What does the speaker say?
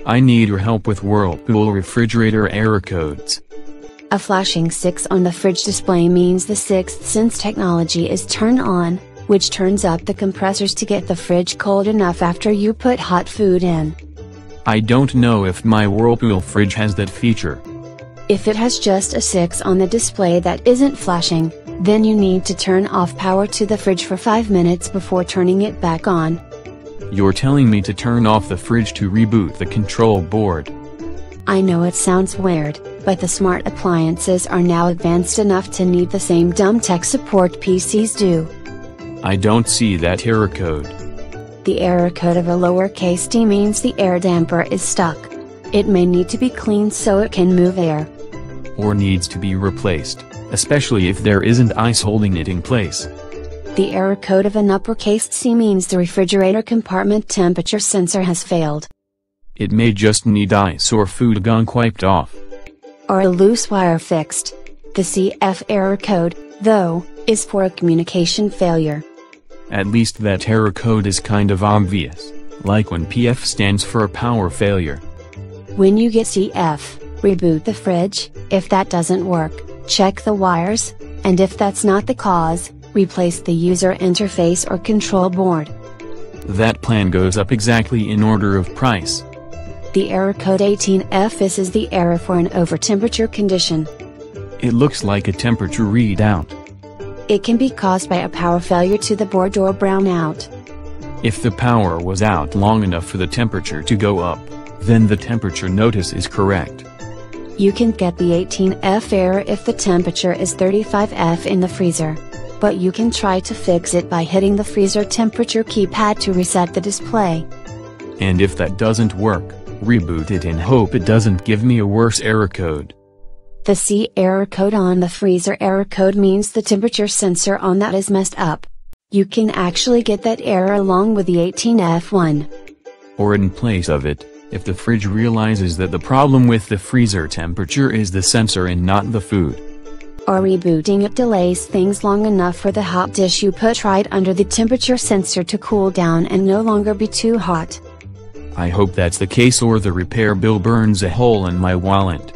I need your help with Whirlpool refrigerator error codes. A flashing 6 on the fridge display means the sixth sense technology is turned on, which turns up the compressors to get the fridge cold enough after you put hot food in. I don't know if my Whirlpool fridge has that feature. If it has just a 6 on the display that isn't flashing, then you need to turn off power to the fridge for 5 minutes before turning it back on. You're telling me to turn off the fridge to reboot the control board. I know it sounds weird, but the smart appliances are now advanced enough to need the same dumb tech support PCs do. I don't see that error code. The error code of a lowercase d means the air damper is stuck. It may need to be cleaned so it can move air. Or needs to be replaced, especially if there isn't ice holding it in place. The error code of an uppercase C means the refrigerator compartment temperature sensor has failed. It may just need ice or food gunk wiped off. Or a loose wire fixed. The CF error code, though, is for a communication failure. At least that error code is kind of obvious, like when PF stands for a power failure. When you get CF, reboot the fridge. If that doesn't work, check the wires, and if that's not the cause, replace the user interface or control board. That plan goes up exactly in order of price. The error code 18F is the error for an over-temperature condition. It looks like a temperature readout. It can be caused by a power failure to the board or brownout. If the power was out long enough for the temperature to go up, then the temperature notice is correct. You can get the 18F error if the temperature is 35F in the freezer. But you can try to fix it by hitting the freezer temperature keypad to reset the display. And if that doesn't work, reboot it and hope it doesn't give me a worse error code. The C error code on the freezer error code means the temperature sensor on that is messed up. You can actually get that error along with the 18F one. Or in place of it, if the fridge realizes that the problem with the freezer temperature is the sensor and not the food. Or rebooting it delays things long enough for the hot dish you put right under the temperature sensor to cool down and no longer be too hot. I hope that's the case or the repair bill burns a hole in my wallet.